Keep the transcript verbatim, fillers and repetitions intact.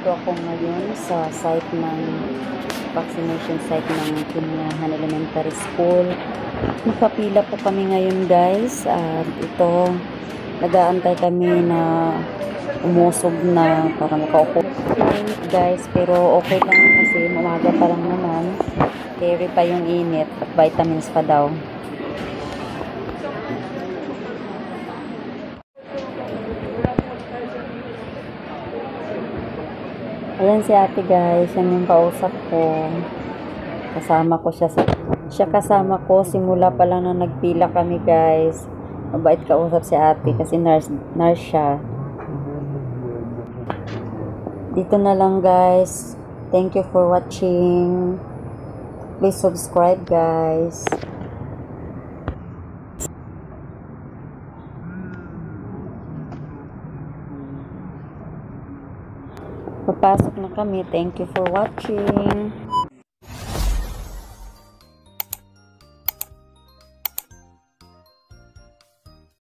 Nandito ako ngayon sa site ng vaccination site ng Pinyahan Elementary School. Nakapila po kami ngayon, guys. At ito, nag-aantay kami na umusog na para makaupo. Init, guys, pero okay lang kasi umaga pa lang naman. Carry pa yung init at vitamins pa daw. Ayan si ate, guys. Yan yung kausap ko. Kasama ko siya. Sa, siya kasama ko. Simula pa lang na nagpila kami, guys. Mabait kausap si ate kasi nurse, nurse siya. Dito na lang, guys. Thank you for watching. Please subscribe, guys. Papasok na kami. Thank you for watching.